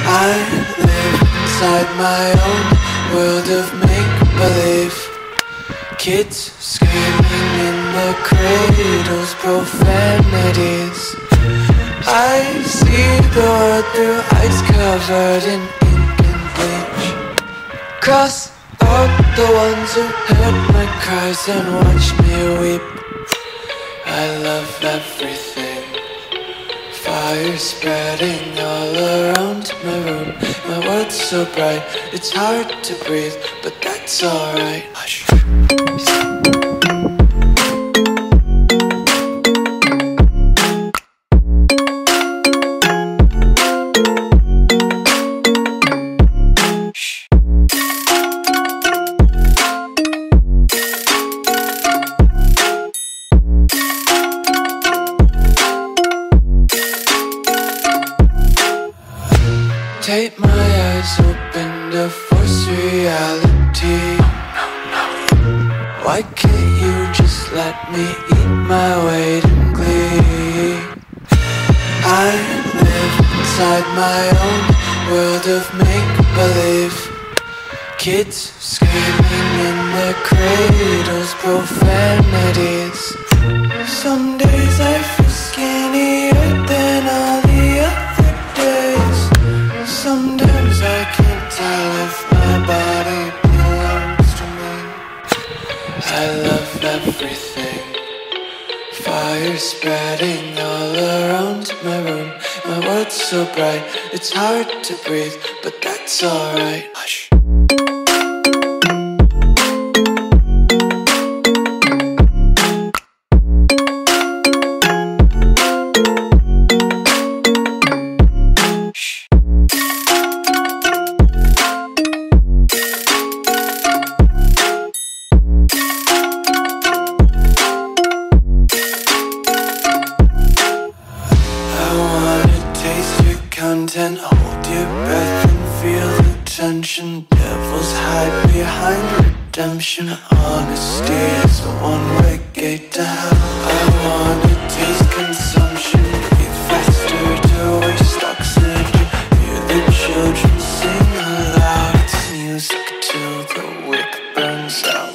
I live inside my own world of make-believe. Kids screaming in the cradles, profanities. I see the world through eyes covered in ink and bleach. Cross out the ones who heard my cries and watched me weep. I love everything. Fire spreading all around my room. My world's so bright, it's hard to breathe, but that's alright. Hush. Tape my eyes open to force reality. Why can't you just let me eat my weight in glee? I live inside my own world of make-believe. Kids screaming in their cradles, profanities. Some days I feel skinnier than all the other days. Sometimes I can't tell if my body belongs to me. I love everything. Fire spreading all around my room. My world's so bright, it's hard to breathe, but that's alright. Hush. Content, hold your breath and feel the tension. Devils hide behind redemption. Honesty is a one-way gate to hell. I wanna taste consumption. Breathe faster to waste oxygen. Hear the children sing aloud. It's music till the wick burns out.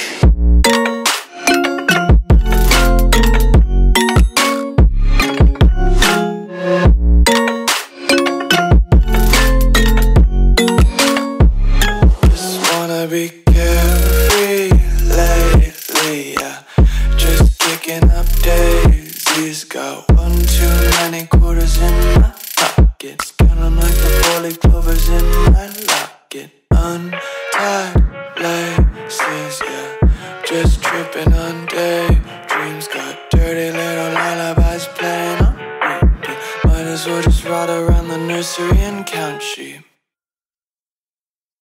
Be carefree lately, yeah. Just picking up daisies. Got one too many quarters in my pockets. Counting like the four-leaf clovers in my locket. Untied laces, yeah. Just tripping on daydreams. Got dirty little lullabies playing on repeat. Might as well just ride around the nursery and count sheep.